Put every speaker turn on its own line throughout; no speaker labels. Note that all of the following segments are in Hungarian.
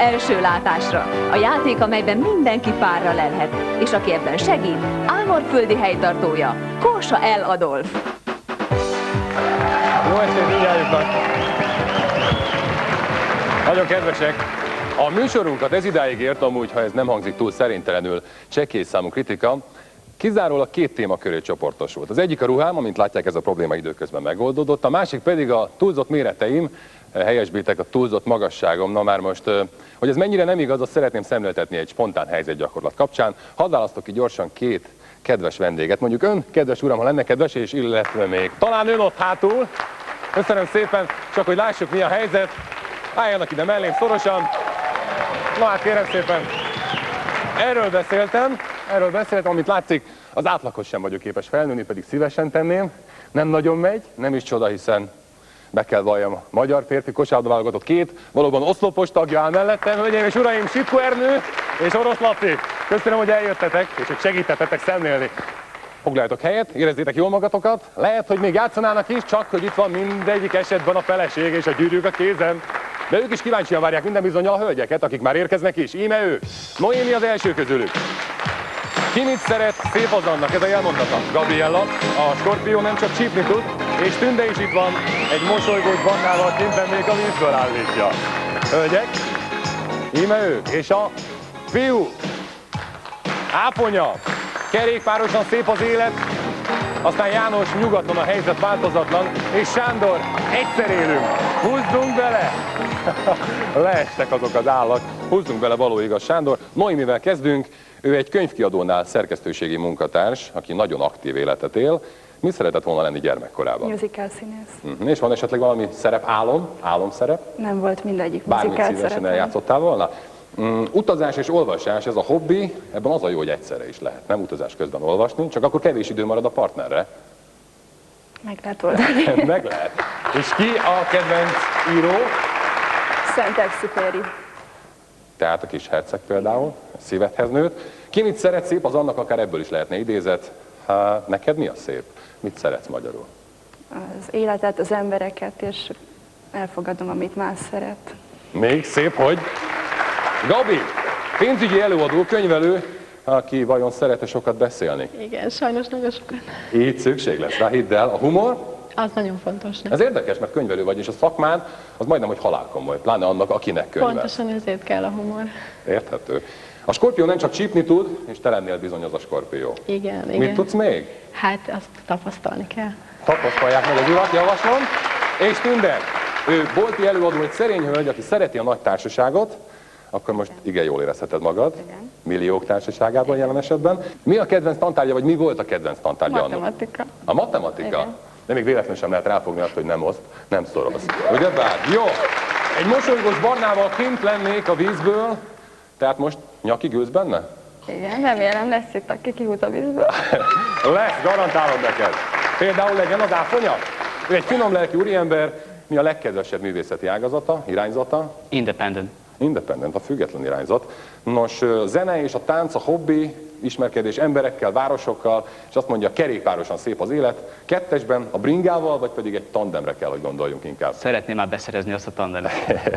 első látásra. A játék, amelyben mindenki párra lelhet, és aki ebben segít, Álmorföldi helytartója, Kósa L. Adolf.
Jó estét mindnyájuknak! Nagyon kedvesek! A műsorunkat ez idáig ért, amúgy, ha ez nem hangzik túl szerintelenül, csekély számú kritika, kizárólag két témaköré csoportosult. Az egyik a ruhám, amint látják, ez a probléma időközben megoldódott, a másik pedig a túlzott méreteim, helyesbítek, a túlzott magasságom. Na már most, hogy ez mennyire nem igaz, azt szeretném szemléltetni egy spontán helyzetgyakorlat kapcsán. Hadd választok ki gyorsan két kedves vendéget. Mondjuk ön, kedves uram, ha lenne kedves, és illetve még talán ön ott hátul. Köszönöm szépen, csak hogy lássuk, mi a helyzet. Álljanak ide mellém szorosan. Na hát kérem szépen, erről beszéltem, amit látszik, az átlaghoz sem vagyok képes felnőni, pedig szívesen tenném. Nem nagyon megy, nem is csoda, hiszen be kell valljam, a magyar férfi kosárlabda-válogatott két valóban oszlopos tagja áll mellettem. Hölgyeim és uraim, Sipko Ernő és Orosz Laci. Köszönöm, hogy eljöttetek, és hogy segítettetek szemlélni. Foglaljatok helyet, érezzétek jól magatokat. Lehet, hogy még játszanának is, csak hogy itt van mindegyik esetben a feleség és a gyűrűk a kézen. De ők is kíváncsian várják minden bizonnyal a hölgyeket, akik már érkeznek is. Íme ők. Noémi az első közülük. Ki mit szeret, szép az annak, ez a jelmondata. Gabriella, a Skorpió nem csak csípni tud, és Tünde is itt van, egy mosolygós barnával kint még a vízből állítja. Hölgyek, íme ők, és a fiú, Áponya, kerékpárosan szép az élet, aztán János nyugaton, a helyzet változatlan, és Sándor, egyszer élünk, húzzunk bele! Leestek azok az állak, húzzunk bele, való igaz Sándor. Noémivel kezdünk, ő egy könyvkiadónál szerkesztőségi munkatárs, aki nagyon aktív életet él. Mi szeretett volna lenni gyermekkorában?
Musical színész.
És van esetleg valami szerep, álomszerep?
Nem volt mindegyik
musical
musical
szívesen
szerepem.
eljátszottál volna? Utazás és olvasás, ez a hobbi, ebben az a jó, hogy egyszerre is lehet. Nem utazás közben olvasni, csak akkor kevés idő marad a partnerre.
Meg lehet oldani.
Meg lehet. És ki a kedvenc író?
Szent-Exupéry.
Tehát a kis herceg például, szívedhez nőtt. Ki mit szeret, szép az annak, akár ebből is lehetne idézet. Neked mi a szép? Mit szeretsz magyarul?
Az életet, az embereket, és elfogadom, amit más szeret.
Még szép, hogy? Gabi, pénzügyi előadó, könyvelő, aki vajon szeret-e sokat beszélni?
Igen, sajnos nagyon sokat.
Így szükség lesz rá, hidd el. A humor?
Az nagyon fontos. Nem?
Ez érdekes, mert könyvelő vagy, és a szakmád az majdnem, hogy halálkomoly, pláne annak, akinek könyvel.
Pontosan ezért kell a humor.
Érthető. A Skorpió nem csak csípni tud, és te lennél bizony az a Skorpió.
Igen.
Mit tudsz még?
Hát azt tapasztalni kell.
Tapasztalják meg az urat, javaslom. És Tünde, ő bolti előadó, egy szerény hölgy, aki szereti a nagy társaságot, akkor most igen jól érezheted magad.
Igen.
Milliók társaságában jelen esetben. Mi a kedvenc tantárgya, vagy mi volt a kedvenc tantárgya annak?
Matematika.
A matematika?
Igen.
De még véletlenül sem lehet ráfogni azt, hogy nem oszt, nem szoroz. Ugye bár? Jó! Egy mosolygós barnával kint lennék a vízből, tehát most nyaki gőz benne?
Igen, remélem lesz itt, aki kihúz a vízből.
Lesz, garantálom neked. Például legyen az Áponya. Ő egy finom lelki úriember, mi a legkedvesebb művészeti ágazata, irányzata?
Independent.
Independent, a független irányzat. Nos, zene és a tánc, a hobbi, ismerkedés emberekkel, városokkal, és azt mondja, kerékpárosan szép az élet. Kettesben a bringával, vagy pedig egy tandemre kell, hogy gondoljunk inkább.
Szeretném már beszerezni azt a tandemet.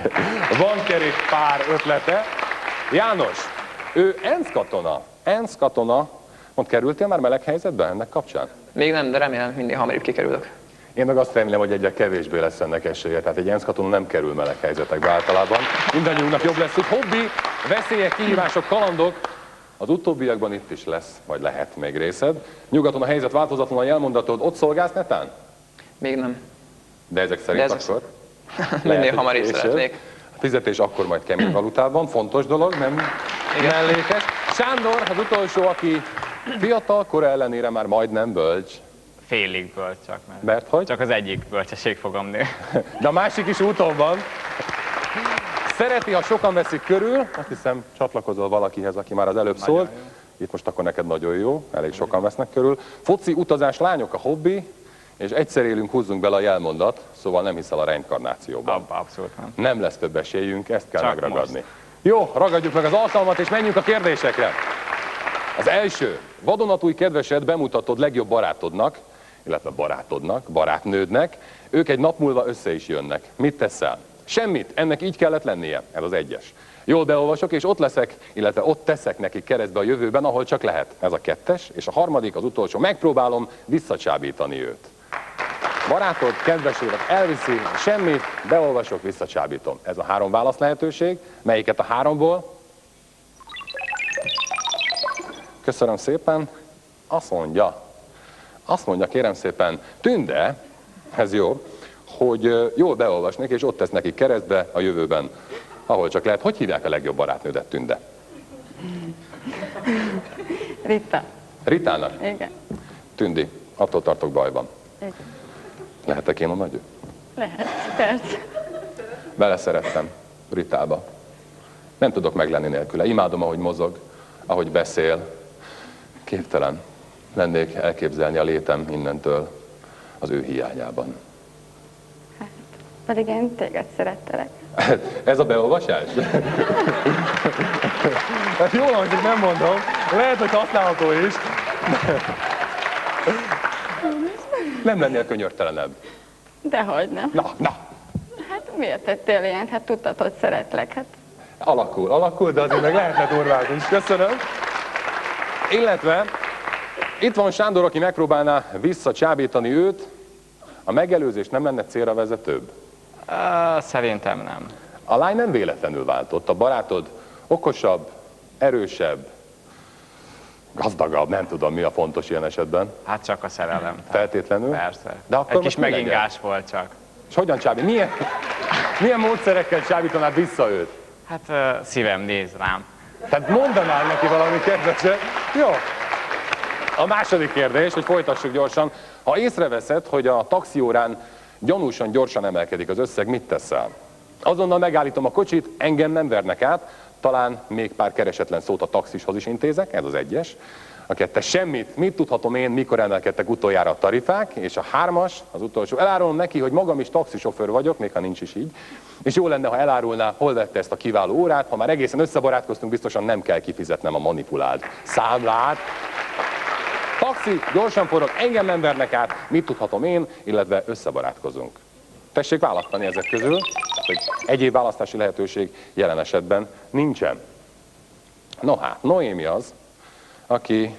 Van kerékpár ötlete. János, ő ENSZ katona. ENSZ katona. Mond, kerültél már meleg helyzetbe ennek kapcsán?
Még nem, de remélem minél hamarabb kikerülök.
Én meg azt remélem, hogy egyre kevésbé lesz ennek esélye. Tehát egy ENSZ katona nem kerül meleg helyzetekbe általában. Mindannyiunknak jobb lesz, hogy hobbi, veszélyek, kihívások, kalandok. Az utóbbiakban itt is lesz, vagy lehet még részed. Nyugaton a helyzet változatlan, a jelmondatod, ott szolgálsz netán?
Még nem.
De ezek szerint akkor?
Minél hamarabb szeretnék.
A fizetés akkor majd kemény valutában, fontos dolog, nem mellékes. Sándor, az utolsó, aki fiatal kora ellenére már majdnem bölcs.
Félig bölcs csak,
Mert hogy?
csak az egyik bölcsességfogamnél.
De a másik is úton van. Szereti, ha sokan veszik körül, azt hiszem csatlakozol valakihez, aki már az előbb szólt. Itt most akkor neked nagyon jó, elég sokan vesznek körül. Foci, utazás, lányok a hobbi, és egyszer élünk, húzzunk bele a jelmondat, szóval nem hiszel a reinkarnációban.
Abszolút nem.
Nem lesz több esélyünk, ezt kell
Csak
megragadni.
most.
Jó, ragadjuk meg az alkalmat, és menjünk a kérdésekre. Az első, vadonatúj kedvesed bemutatod legjobb barátodnak, illetve barátnődnek, ők egy nap múlva össze is jönnek. Mit teszel? Semmit, ennek így kellett lennie, ez az egyes. Jól beolvasok, és ott leszek, illetve ott teszek nekik keresztbe a jövőben, ahol csak lehet. Ez a 2-es, és a harmadik, az utolsó. Megpróbálom visszacsábítani őt. Barátod, kedves élet, elviszi, semmit, beolvasok, visszacsábítom. Ez a 3 válasz lehetőség. Melyiket a 3-ból? Köszönöm szépen. Azt mondja, kérem szépen, Tünde, ez jó, hogy jól beolvasnék, és ott tesz neki keresztbe a jövőben, ahol csak lehet. Hogy hívják a legjobb barátnődet, Tünde?
Rita.
Ritának?
Igen.
Tündi, attól tartok bajban.
Igen.
Lehetek én a nagyő?
Lehet, persze.
Beleszerettem Ritába. Nem tudok meglenni nélküle. Imádom, ahogy mozog, ahogy beszél. Képtelen lennék elképzelni a létem innentől az ő hiányában.
Pedig én téged szerettelek.
Ez a beolvasás? Hát jól hangzik, nem mondom. Lehet, hogy használható is. Nem lennél könyörtelenebb.
Dehogy nem.
Na.
Hát miért tettél ilyent? Hát tudtad, hogy szeretlek. Hát
Alakul, de azért meg lehetne durvább is. Köszönöm. Illetve itt van Sándor, aki megpróbálná visszacsábítani őt. A megelőzés nem lenne célra vezetőbb?
Szerintem nem.
A lány nem véletlenül váltott. A barátod okosabb, erősebb, gazdagabb, nem tudom, mi a fontos ilyen esetben.
Hát csak a szerelem.
Feltétlenül?
Persze.
De akkor
egy kis
most mi legyen?
megingás volt csak.
És hogyan csábít? Milyen módszerekkel csábítanád vissza őt?
Hát szívem néz rám.
Tehát mondanál neki valami kedveset. Jó. A második kérdés, hogy folytassuk gyorsan. Ha észreveszed, hogy a taxiórán gyanúsan gyorsan emelkedik az összeg, mit teszel? Azonnal megállítom a kocsit, engem nem vernek át, talán még pár keresetlen szót a taxishoz is intézek, ez az 1-es. A 2-es, semmit, mit tudhatom én, mikor emelkedtek utoljára a tarifák, és a 3-as, az utolsó, elárulom neki, hogy magam is taxisofőr vagyok, még ha nincs is így, és jó lenne, ha elárulná, hol vette ezt a kiváló órát, ha már egészen összebarátkoztunk, biztosan nem kell kifizetnem a manipulált számlát. Taxi, gyorsan forog, engem nem vernek át, mit tudhatom én, illetve összebarátkozunk. Tessék választani ezek közül, hogy egyéb választási lehetőség jelen esetben nincsen. No hát, Noémi az, aki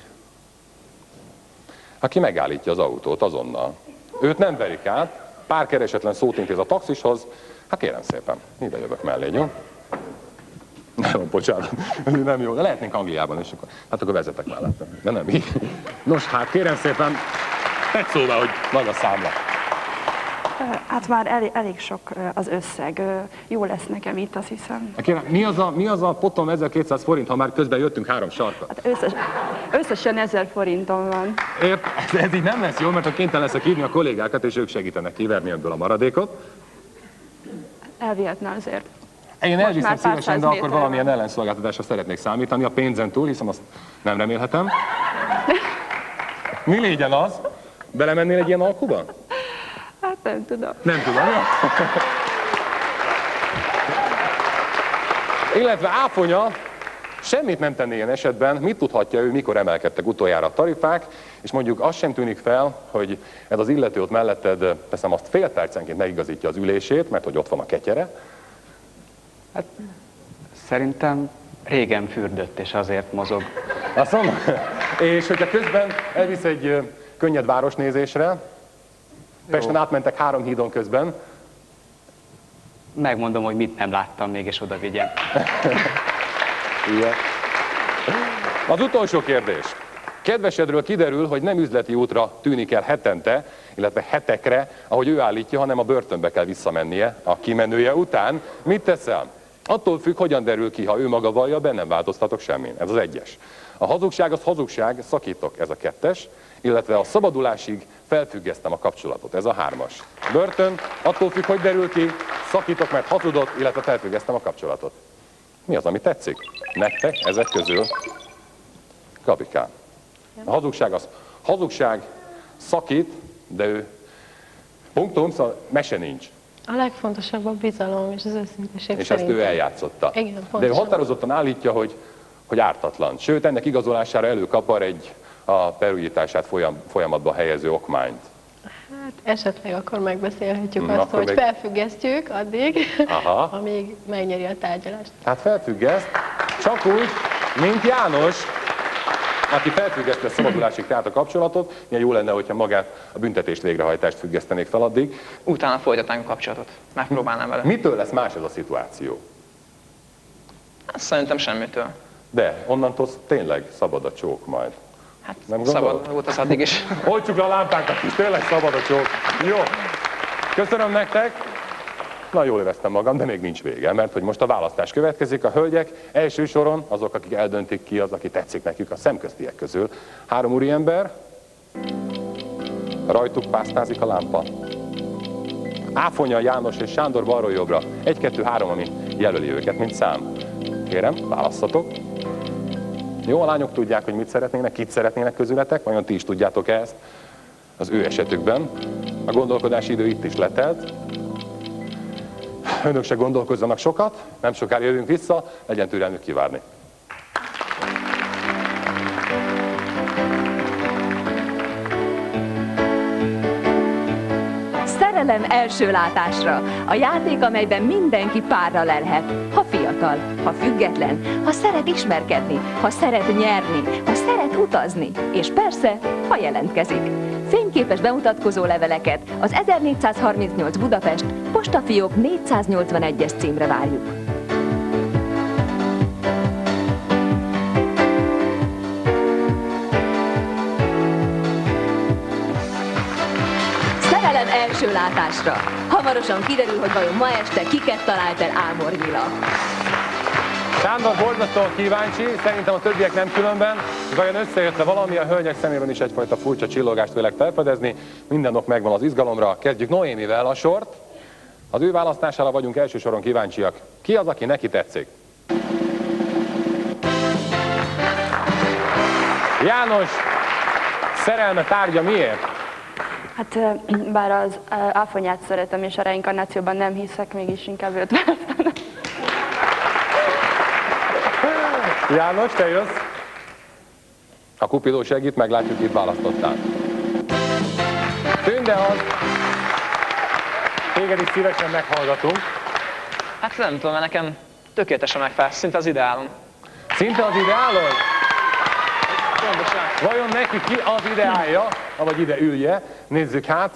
megállítja az autót azonnal. Őt nem verik át, pár keresetlen szót intéz a taxishoz, hát kérem szépen, ide jövök mellé, jó? Nem, bocsánat, nem jó, de lehetnénk Angliában, és akkor vezetek mellettem, de nem így. Nos, hát kérem szépen, tedd szóval, hogy nagy a számla.
Hát már elég sok az összeg. Jó lesz nekem itt, azt hiszem.
Kérem, mi az a potom 1200 forint, ha már közben jöttünk 3 sarkat?
Hát összesen 1000 forintom van.
Ez így nem lesz jó, mert ha kénytelen leszek hívni a kollégákat, és ők segítenek kiverni ebből a maradékot.
Elvihetne azért.
Én elviszem
már pár
szívesen, de
száz
akkor
méterre
valamilyen
van.
ellenszolgáltatásra szeretnék számítani, a pénzen túl, hiszen azt nem remélhetem. Mi legyen az? Belemennél egy ilyen alkuba?
Hát nem tudom.
Nem tudom, jó? Illetve Áfonya semmit nem tenné ilyen esetben, mit tudhatja ő, mikor emelkedtek utoljára a tarifák, és mondjuk az sem tűnik fel, hogy ez az illető ott melletted, teszem azt, fél percenként megigazítja az ülését, mert hogy ott van a ketyere.
Hát szerintem régen fürdött, és azért mozog.
Azt mondom, és hogyha közben elvisz egy könnyed városnézésre, Pesten átmentek 3 hídon közben.
Megmondom, hogy mit nem láttam még, és oda vigyem.
Igen. Az utolsó kérdés. Kedvesedről kiderül, hogy nem üzleti útra tűnik el hetente, illetve hetekre, ahogy ő állítja, hanem a börtönbe kell visszamennie a kimenője után. Mit teszel? Attól függ, hogyan derül ki, ha ő maga vallja, bennem változtatok semmin. Ez az 1-es. A hazugság az hazugság, szakítok, ez a 2-es, illetve a szabadulásig felfüggesztem a kapcsolatot, ez a 3-as. Börtön, attól függ, hogy derül ki, szakítok, mert hazudott, illetve felfüggesztem a kapcsolatot. Mi az, ami tetszik? Nektek ezek közül? Gabikám. A hazugság az hazugság, szakít, de ő punktum, szóval mese nincs.
A legfontosabb a bizalom és az őszinteség.
És ezt ő eljátszotta.
Igen,
de ő
pontosan.
határozottan állítja, hogy ártatlan. Sőt, ennek igazolására előkapar egy a perújítását folyamatba helyező okmányt.
Hát esetleg akkor megbeszélhetjük
Na,
azt,
akkor
hogy
még-
felfüggesztjük addig,
Aha.
amíg megnyeri a tárgyalást.
Hát felfüggeszt, csak úgy, mint János, aki felfüggesztette a szabadulásig tehát a kapcsolatot. Milyen jó lenne, hogyha magát a büntetést végrehajtást függesztenék fel addig.
Utána folytatnánk a kapcsolatot. Megpróbálnám vele.
Mitől lesz más ez a szituáció?
Hát, szerintem semmitől.
De onnantól tényleg szabad a csók majd.
Hát
Nem gondolod?
szabad volt az addig is.
Oltsuk le a lámpákat is, tényleg szabad a csók. Jó. Köszönöm nektek. Na, jól éreztem magam, de még nincs vége, mert hogy most a választás következik. A hölgyek első soron azok, akik eldöntik ki az, aki tetszik nekük a szemköztiek közül. 3 úriember, rajtuk pásztázik a lámpa. Áfonya, János és Sándor balról jobbra. 1, 2, 3, ami jelöli őket, mint szám. Kérem, válasszatok. Jó, a lányok tudják, hogy mit szeretnének, kit szeretnének közületek, vajon ti is tudjátok ezt az ő esetükben. A gondolkodási idő itt is letelt. Önök se gondolkozzanak sokat, nem sokára jövünk vissza, legyen türelmük kivárni.
Szerelem első látásra. A játék, amelyben mindenki párra lelhet. Ha fiatal, ha független, ha szeret ismerkedni, ha szeret nyerni, ha szeret utazni, és persze, ha jelentkezik. Fényképes bemutatkozó leveleket az 1438 Budapest, Postafiók 481-es címre várjuk. Szerelem első látásra. Hamarosan kiderül, hogy vajon ma este kiket talált el Ámor Gyula.
Sándor borzasztóan kíváncsi, szerintem a többiek nem különben. Vajon összejött-e valami, a hölgyek szemében is egyfajta furcsa csillogást vélek felfedezni. Minden ok megvan az izgalomra. Kezdjük Noémivel a sort. Az ő választására vagyunk első soron kíváncsiak. Ki az, aki neki tetszik? János, szerelme tárgya miért?
Hát bár az Áfonyát szeretem, és a reinkarnációban nem hiszek, mégis inkább őt választanom.
János, te jössz? A Kupidó segít, meglátjuk, itt választottál. Tünde az. Téged is szívesen meghallgatunk.
Hát nem tudom, mert nekem tökéletesen megfelel, szinte az ideálom.
Szinte az ideálod?
Pontosan.
Vajon neki ki az ideálja, vagy ide ülje? Nézzük hát.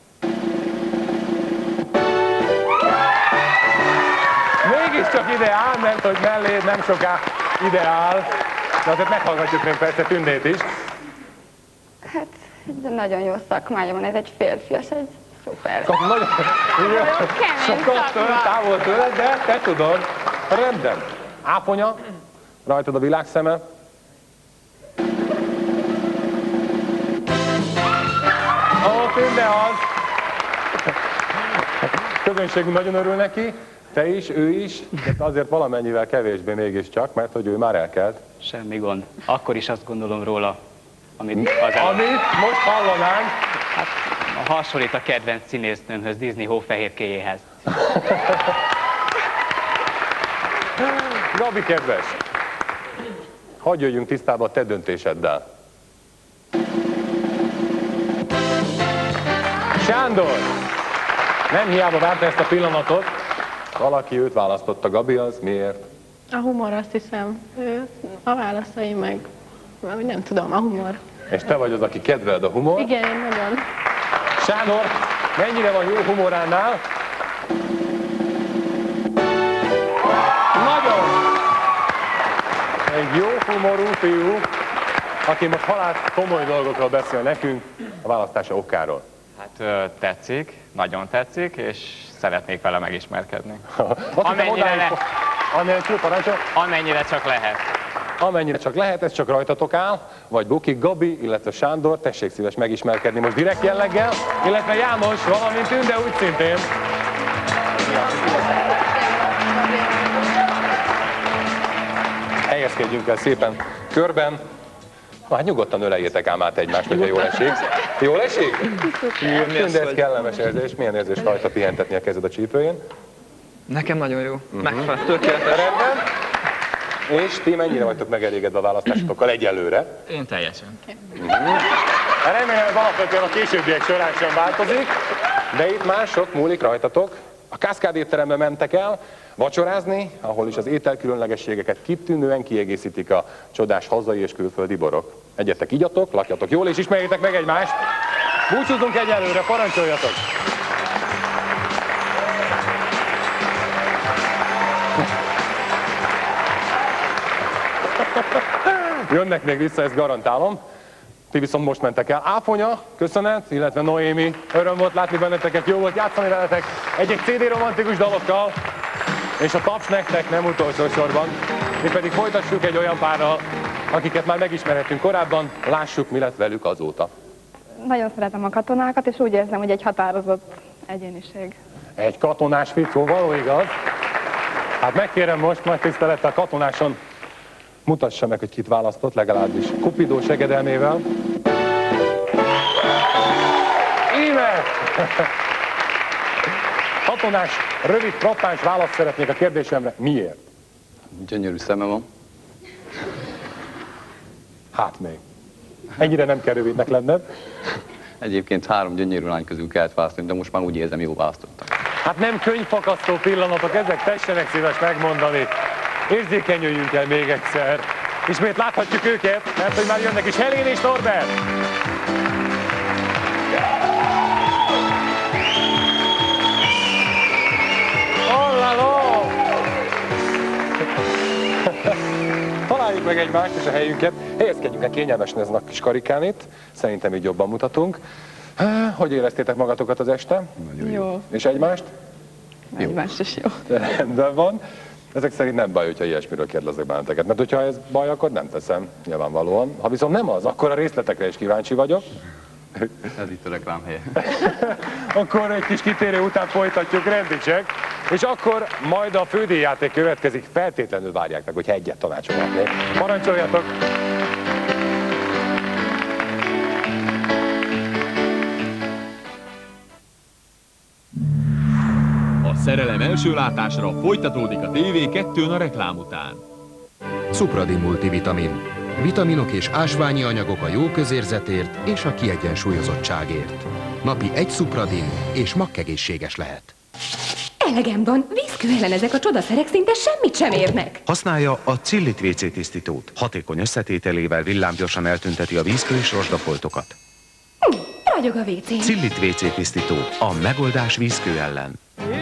Mégiscsak ideál, mert hogy melléd nem soká ideál. De azért meghallgatjuk még persze Tündét is.
Hát, de nagyon jó szakmája van, ez egy férfias, ez szuper.
Nagyon sokkal távol tőled, de te tudod. Rendben. Áfonya, rajtad a világszeme. Ó, Tünde az. Közönségünk nagyon örül neki. Te is, ő is, de azért valamennyivel kevésbé mégiscsak, mert hogy ő már elkelt.
Semmi gond. Akkor is azt gondolom róla, amit az előbb.
Amit most hallanánk.
Hát, hasonlít a kedvenc színésznőmhöz, Disney hófehérkéjéhez.
Gabi kedves, hadd jöjjünk tisztába a te döntéseddel. Sándor, nem hiába várta ezt a pillanatot, valaki őt választotta. Gabi, az miért?
A humor, azt hiszem, a válaszai meg, nem tudom, a humor.
És te vagy az, aki kedveled a humor.
Igen, én nagyon.
Sándor, mennyire van jó humoránál? Nagyon! Egy jó humorú fiú, aki most halál komoly dolgokról beszél nekünk a választása okáról.
Hát tetszik, nagyon tetszik, és szeretnék vele megismerkedni. Amennyire csak lehet.
Amennyire csak lehet, ez csak rajtatok áll, vagy Buki, Gabi, illetve Sándor, tessék szíves megismerkedni most direkt jelleggel, illetve János, valamint Tünde úgy szintén. Helyezkedjünk el szépen körben. Hát nyugodtan öleljétek ám át egymást, hogyha jól esik. Jól esik? Tünde, ez kellemes érzés. Milyen érzés rajta pihentetni a kezed a csípőjén?
Nekem nagyon jó. Megfelel, tökéletes.
Rendben. És ti mennyire vagytok megelégedve a választásotokkal egyelőre?
Én teljesen.
Remélem, ez alapvetően a későbbiek során sem változik, de itt már sok múlik rajtatok. A Kászkád étterembe mentek el vacsorázni, ahol is az ételkülönlegességeket kitűnően kiegészítik a csodás hazai és külföldi borok. Egyetek, igyatok, lakjatok jól, és ismerjétek meg egymást. Búcsúzzunk egyelőre, parancsoljatok! Jönnek még vissza, ezt garantálom. Ti viszont most mentek el. Áfonya, köszönet, illetve Noémi, öröm volt látni benneteket, jó volt játszani veletek egy CD romantikus dalokkal, és a taps nektek nem utolsó sorban. Mi pedig folytassuk egy olyan párral, akiket már megismerhetünk korábban, lássuk, mi lett velük azóta.
Nagyon szeretem a katonákat, és úgy érzem, hogy egy határozott egyéniség.
Egy katonás fickó, való igaz? Hát megkérem most, nagy tisztelettel katonáson mutassa meg, hogy kit választott, legalábbis Kupidó segedelmével. Íme! Katonás, rövid, frappáns választ szeretnék a kérdésemre. Miért?
Gyönyörű szeme van.
Hát még. Ennyire nem kell rövidnek lenned.
Egyébként 3 gyönyörű lány közül kellett választani, de most már úgy érzem, jól választottak.
Hát nem könyvfakasztó pillanatok, ezek, tessenek szíves megmondani. Érzékenyüljünk el még egyszer. Ismét láthatjuk őket, mert hogy már jönnek is Helén és Norbert. Halláló! Találjuk meg egymást és a helyünket. Helyezkedjünk el kényelmesen ezen a kis karikán itt. Szerintem így jobban mutatunk. Hogy éreztétek magatokat az este?
Nagyon jó.
És egymást?
Egymást is jó.
Rendben van. Ezek szerint nem baj, hogyha ilyesmiről kérdezek benneteket, mert hogyha ez baj, akkor nem teszem, nyilvánvalóan. Ha viszont nem az, akkor a részletekre is kíváncsi vagyok.
Ez itt a reklámhelye.
Akkor egy kis kitérő után folytatjuk, rendítsek, és akkor majd a fődíjjáték következik, feltétlenül várják meg, hogyha egyet tanácsolhatnék. Parancsoljatok!
A szerelem első látásra folytatódik a TV2-n a reklám után.
Supradin multivitamin. Vitaminok és ásványi anyagok a jó közérzetért és a kiegyensúlyozottságért. Napi 1 Supradin és makkegészséges lehet.
Elegem van, vízkő ellen ezek a csodaszerek szinte semmit sem érnek.
Használja a Cillit WC tisztítót. Hatékony összetételével villámgyorsan eltünteti a vízkő és rozsdafoltokat.
Ragyog a WC.
Cillit WC tisztító, a megoldás vízkő ellen.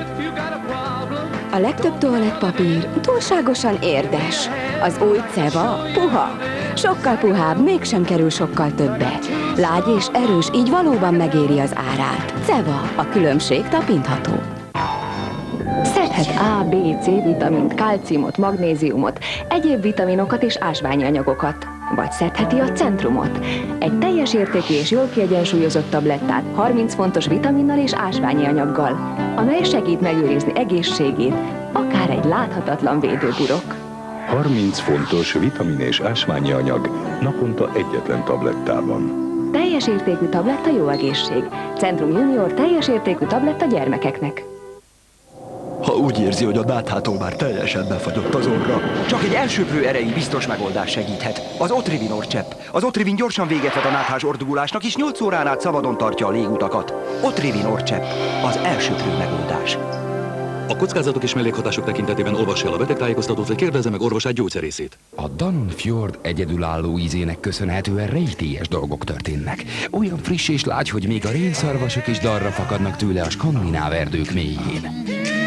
A legtöbb toalettpapír túlságosan érdes. Az új Ceva puha. Sokkal puhább, mégsem kerül sokkal többe. Lágy és erős, így valóban megéri az árát. Ceva, a különbség tapintható.
Szedhet A, B, C vitamint, kalciumot, magnéziumot, egyéb vitaminokat és ásványi anyagokat. Vagy szedheti a Centrumot. Egy teljes értékű és jól kiegyensúlyozott tablettát 30 fontos vitaminnal és ásványi anyaggal, amely segít megőrizni egészségét, akár egy láthatatlan védőburok.
30 fontos vitamin és ásványi anyag naponta egyetlen tablettában.
Teljes értékű tabletta jó egészség. Centrum Junior teljes értékű tabletta gyermekeknek.
Ha úgy érzi, hogy a náthától már teljesen befagyott az orra, csak egy elsöprő erejű biztos megoldás segíthet. Az Otrivin orcsepp. Az Otrivin gyorsan véget vet a náthás ordugulásnak, és 8 órán át szabadon tartja a légutakat. Otrivin orcsepp. Az elsöprő megoldás.
A kockázatok és mellékhatások tekintetében olvassa el a betegtájékoztatót, vagy kérdezze meg orvosát, gyógyszerészét.
A Dannon Fjord egyedülálló ízének köszönhetően rejtélyes dolgok történnek. Olyan friss és lágy, hogy még a rénszarvasok is darra fakadnak tőle a skandináv erdők mélyén.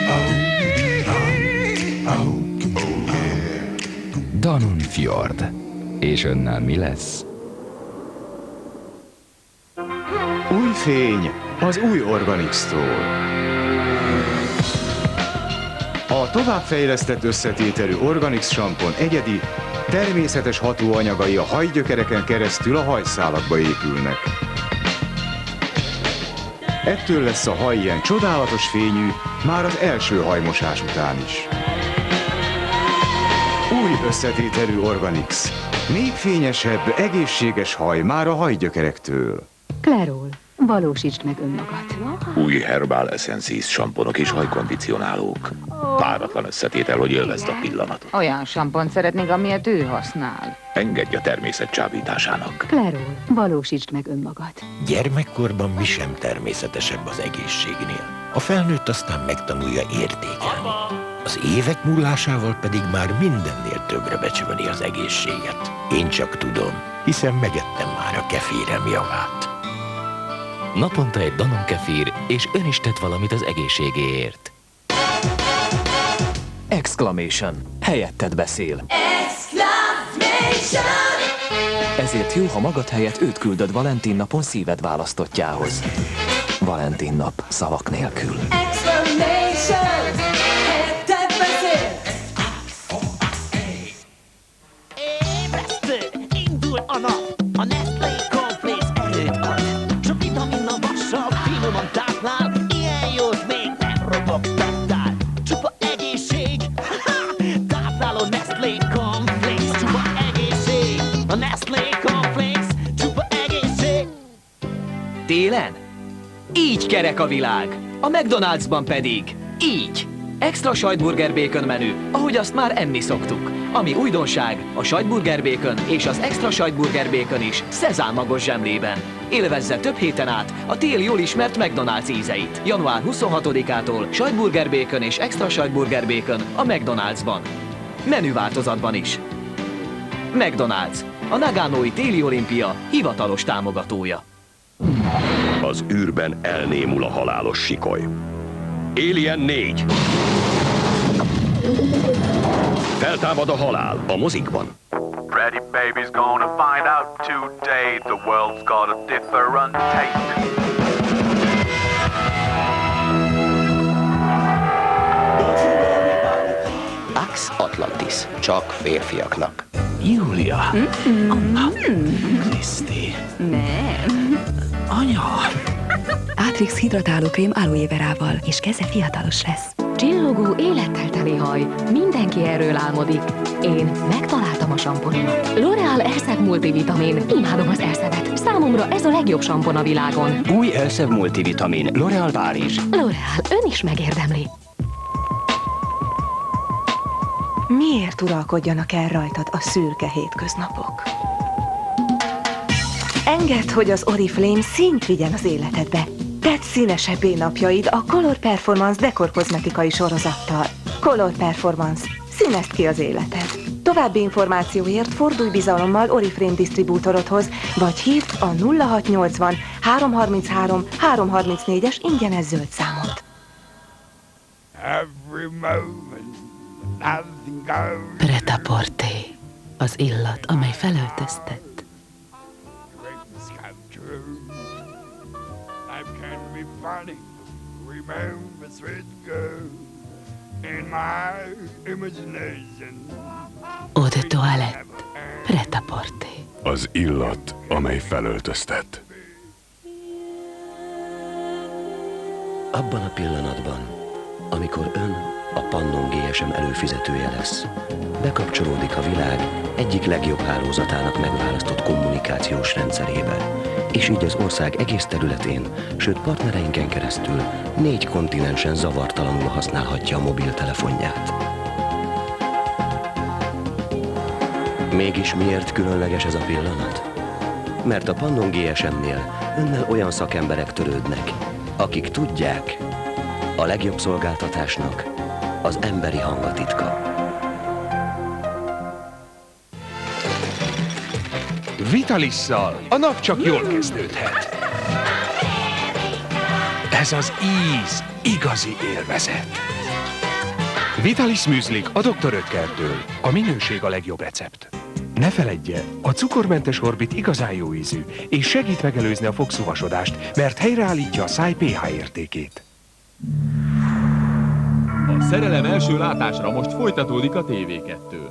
Dannon Fjord. És önnel mi lesz?
Új fény az új Organix-tól. A továbbfejlesztett összetételű Organix sampon egyedi, természetes hatóanyagai a hajgyökereken keresztül a hajszálakba épülnek. Ettől lesz a haj ilyen csodálatos fényű, már az első hajmosás után is. Új összetételű Organix. Még fényesebb, egészséges haj már a hajgyökerektől.
Clairol, valósítsd meg önmagad.
Új Herbal Essences samponok és hajkondicionálók. Páratlan összetétel, hogy élvezd a pillanatot.
Olyan sampont szeretnék, amilyet ő használ.
Engedj a természet csábításának.
Clairol, valósítsd meg önmagad.
Gyermekkorban mi sem természetesebb az egészségnél. A felnőtt aztán megtanulja értékelni. Az évek múlásával pedig már mindennél többre becsüli az egészséget. Én csak tudom, hiszen megettem már a kefírem javát.
Naponta egy Danone kefír, és ön is tett valamit az egészségéért.
Exclamation. Helyetted beszél.
Exclamation!
Ezért jó, ha magad helyett őt küldöd Valentin napon szíved választottjához. Valentin nap szavak nélkül.
Exclamation! Helyetted beszél! Ébresztő! Indul a nap! A Nestlé Cornflakes erőt ad! Sok vitamin a vassal, finoman táplál, ilyen jót még nem robogtattál. Csupa egészség! Tápláló Nestlé Cornflakes, csupa egészség! A Nestlé Cornflakes, csupa egészség!
Télen? Így kerek a világ. A McDonald'sban pedig így. Extra sajtburger bacon menü, ahogy azt már enni szoktuk. Ami újdonság, a sajtburger bacon és az extra sajtburger bacon is szezámmagos zsemlében. Élvezze több héten át a tél jól ismert McDonald's ízeit. Január 26-ától sajtburger bacon és extra sajtburger bacon a McDonald'sban. Menüváltozatban is. McDonald's, a Nagánói téli olimpia hivatalos támogatója.
Az űrben elnémul a halálos sikoly. Alien 4. Feltámad a halál a mozikban.
Ready baby's gonna find out today. The world's got a different taste.
Pax Atlantis. Csak férfiaknak.
Júlia. Kriszti.
Nem.
Anya.
Atrix hidratálókrém aloe verával, és keze fiatalos lesz.
Csillogó, élettel teli haj. Mindenki erről álmodik. Én megtaláltam a samponomat. L'Oréal Elseve multivitamin. Imádom az Elseve-et. Számomra ez a legjobb sampon a világon.
Új Elseve multivitamin. L'Oréal Párizs.
L'Oréal, ön is megérdemli.
Miért uralkodjanak el rajtad a szürke hétköznapok? Engedd, hogy az Oriflame színt vigyen az életedbe. Tedd színesebbé napjaid a Color Performance dekorkozmetikai sorozattal. Color Performance. Színezd ki az életed. További információért fordulj bizalommal Oriflame disztribútorodhoz, vagy hívd a 0680 333 334-es ingyenes zöld számot.
Pret-à-porter. Az illat, amely felöltöztet. Eau de toilette. Pret-à-porter.
Az illat, amely felöltöztet.
Abban a pillanatban, amikor ön a Pannon GSM előfizetője lesz, bekapcsolódik a világ egyik legjobb hálózatának megválasztott kommunikációs rendszerébe, és így az ország egész területén, sőt partnereinken keresztül 4 kontinensen zavartalanul használhatja a mobiltelefonját. Mégis miért különleges ez a pillanat? Mert a Pannon GSM-nél önnel olyan szakemberek törődnek, akik tudják, a legjobb szolgáltatásnak az emberi hang a titka.
Vitalisszal a nap csak jól kezdődhet. Ez az íz igazi élvezet. Vitalis műzlik a Dr. Oetkertől. A minőség a legjobb recept. Ne feledje, a cukormentes Orbit igazán jó ízű, és segít megelőzni a fogszúvasodást, mert helyreállítja a száj pH értékét.
A szerelem első látásra most folytatódik a TV2-n.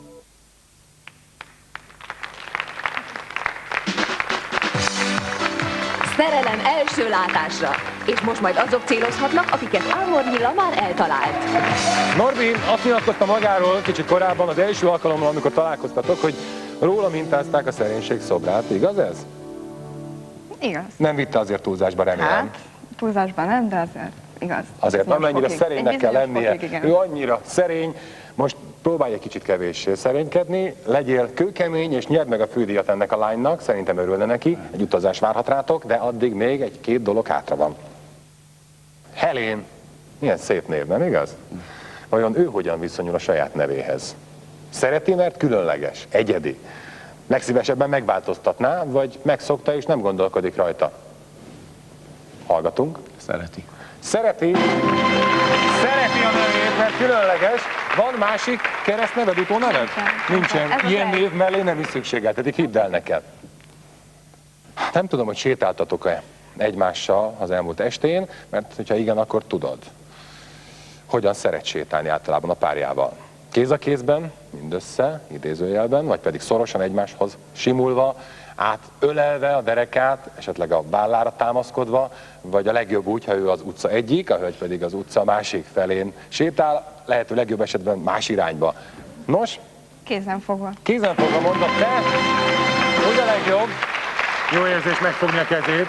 Szerelem első látásra. És most majd azok célozhatnak, akiket Álmor Nyilla már eltalált.
Norbi azt nyilatkozta magáról kicsit korábban, az első alkalommal, amikor találkoztatok, hogy róla mintázták a szerénység szobrát. Igaz ez?
Igaz.
Nem vitte azért túlzásba, remélem.
Hát, túlzásban nem, de azért igaz.
Azért amennyire szerénynek kell lennie.
Igen.
Ő annyira szerény, most próbálj egy kicsit kevéssé szerénykedni, legyél kőkemény, és nyerd meg a fődíjat ennek a lánynak, szerintem örülne neki, egy utazás várhat rátok, de addig még egy-két dolog hátra van. Helen, milyen szép név, nem igaz? Vajon ő hogyan viszonyul a saját nevéhez? Szereti, mert különleges, egyedi. Legszívesebben megváltoztatná, vagy megszokta és nem gondolkodik rajta? Hallgatunk.
Szereti.
Szereti. Szereti a nevét, mert különleges. Van másik keresztneved, utóneved? Nincsen. Ilyen név mellé nem is szükségeltetik, hidd el neked. Nem tudom, hogy sétáltatok-e egymással az elmúlt estén, mert hogyha igen, akkor tudod. Hogyan szeret sétálni általában a párjával. Kéz a kézben, mindössze, idézőjelben, vagy pedig szorosan egymáshoz simulva, átölelve a derekát, esetleg a vállára támaszkodva, vagy a legjobb úgy, ha ő az utca egyik, a hölgy pedig az utca másik felén sétál, lehető legjobb esetben más irányba. Nos?
Kézenfogva.
Kézenfogva mondod te, hogy a legjobb? Jó érzés megfogni a kezét.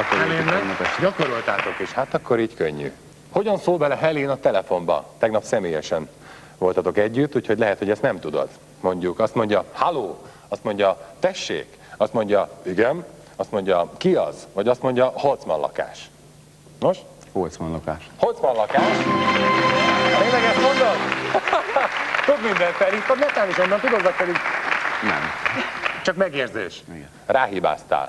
Gyakoroltátok is, hát akkor így könnyű. Hogyan szól bele Helen a telefonba? Tegnap személyesen voltatok együtt, úgyhogy lehet, hogy ezt nem tudod. Mondjuk azt mondja, halló, azt mondja, tessék, azt mondja, igen, azt mondja, ki az? Vagy azt mondja, Holzmann lakás. Nos?
Holzmann lakás.
Holzmann lakás? Tényleg ezt mondod? Több mindent felhívtad, netán is onnan tudod, pedig...
Nem.
Csak megérzés.
Igen.
Ráhibáztál.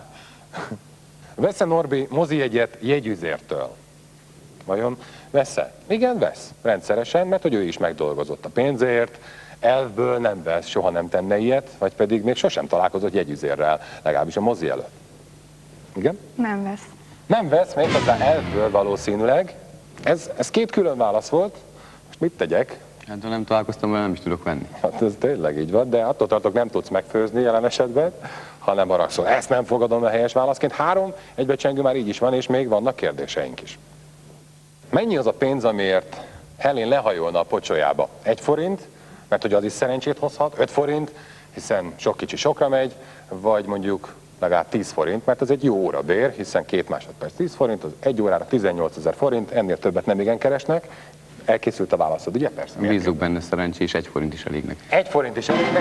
Vesz-e Norbi mozijegyet jegyüzértől? Vajon vesz-e? Igen, vesz. Rendszeresen, mert hogy ő is megdolgozott a pénzért, elvből nem vesz, soha nem tenne ilyet, vagy pedig még sosem találkozott jegyüzérrel, legalábbis a mozi előtt. Igen?
Nem vesz.
Nem vesz, méghozzá elvből valószínűleg. Ez két külön válasz volt. Most mit tegyek?
Hát ha nem találkoztam vele, nem is tudok venni.
Hát ez tényleg így van, de attól tartok nem tudsz megfőzni jelen esetben, ha nem haragszol. Ezt nem fogadom a helyes válaszként. 3 egybecsengő már így is van, és még vannak kérdéseink is. Mennyi az a pénz, amiért Helen lehajolna a pocsolyába? 1 forint, mert hogy az is szerencsét hozhat, 5 forint, hiszen sok kicsi sokra megy, vagy mondjuk legalább 10 forint, mert ez egy jó órabér, hiszen 2 másodperc 10 forint, az 1 órára 18 000 forint, ennél többet nem igen keresnek. Elkészült a válaszod, ugye? Persze.
Bízok benne, szerencsés, 1 forint is elég neki.
1 forint is elég neki. 1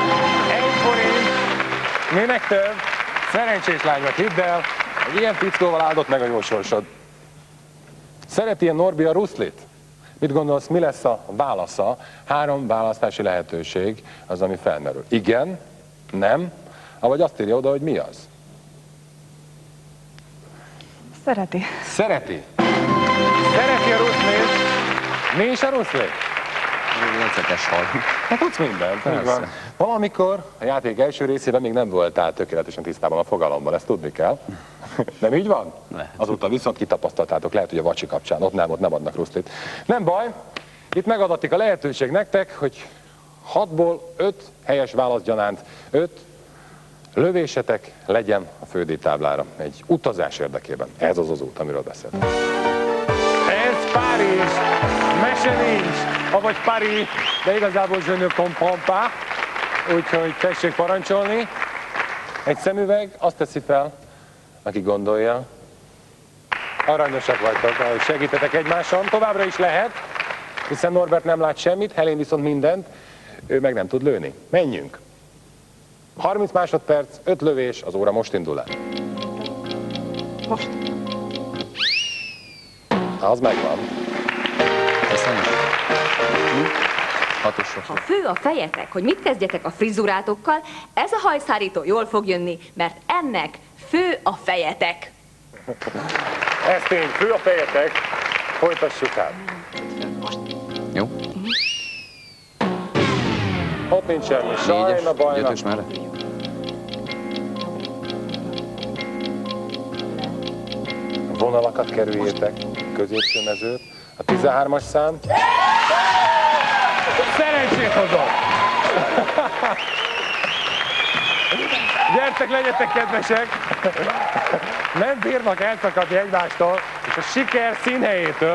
forint, minek több, szerencsés lány vagy, hidd el, egy ilyen fickóval áldott meg a jó sorsod. Szereti a Norbi a ruszlit? Mit gondolsz, mi lesz a válasza? 3 választási lehetőség az, ami felmerül. Igen, nem, vagy azt írja oda, hogy mi az?
Szereti.
Szereti. Szereti a ruszlit. Mi is a ruszlit?
Ecetes hal.
Hát tudsz mindent. Van. Valamikor a játék első részében még nem voltál tökéletesen tisztában a fogalomban, ezt tudni kell. Nem így van?
Lehet.
Azóta viszont kitapasztaltátok, lehet, hogy a vacsi kapcsán, ott nem adnak ruszlit. Nem baj, itt megadatik a lehetőség nektek, hogy 6-ból 5 helyes válasz gyanánt, 5 lövésetek legyen a fődíjtáblára egy utazás érdekében. Ez az az út, amiről beszéltem. Ez Párizs, mese nincs, avagy Paris, de igazából je ne comprends pas, úgyhogy tessék parancsolni. Egy szemüveg azt teszi fel, aki gondolja. Aranyosak vagytok, ahogy segítetek egymáson, továbbra is lehet, hiszen Norbert nem lát semmit, Helen viszont mindent, ő meg nem tud lőni. Menjünk! 30 másodperc, 5 lövés, az óra most indul el.
Most.
Az megvan.
Ha fő a fejetek, hogy mit kezdjetek a frizurátokkal, ez a hajszárító jól fog jönni, mert ennek fő a fejetek.
Ez tény, fő a fejetek. Folytassuk át.
Jó.
Ott nincs semmi. Sajna, bajna.
5-ös merre?
Vonalakat kerüljétek, középső mezőt. A 13-as szám. Szerencsét hozott! Gyertek, legyetek kedvesek! Nem bírnak elszakadni egymástól, és a siker színhelyétől.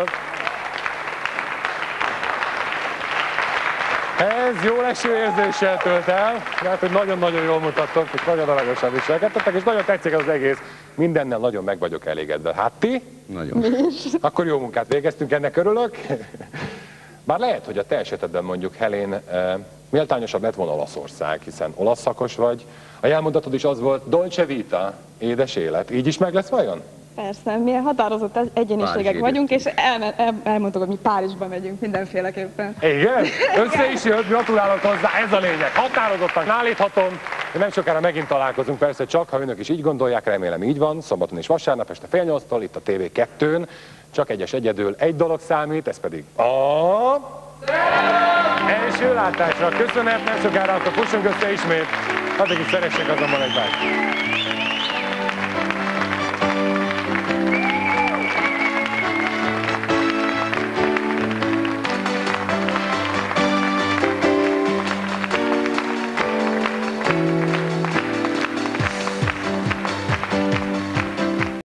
Ez jó leső érzéssel tölt el, mert hogy nagyon-nagyon jól mutattok, és nagyon aranyosan viselkedtetek, és nagyon tetszik az egész. Mindennel nagyon meg vagyok elégedve. Hát ti?
Nagyon.
Akkor jó munkát végeztünk, ennek örülök. Bár lehet, hogy a te esetedben mondjuk, Helen, méltányosabb lett volna Olaszország, hiszen olasz szakos vagy. A jelmondatod is az volt, Dolce Vita, édes élet. Így is meg lesz vajon?
Persze, mi határozott egyéniségek vagyunk, és elmondtuk, hogy mi Párizsba megyünk mindenféleképpen.
Igen? Össze is jött, gratulálok hozzá, ez a lényeg. Határozottan állíthatom, de nem sokára megint találkozunk, persze csak, ha önök is így gondolják, remélem így van, szombaton és vasárnap este 7:30-tól, itt a TV2-n, csak egyedül egy dolog számít, ez pedig első látásra. Köszönet, nem sokára, akkor fussunk össze ismét. Addig is szeressék azonban egymást.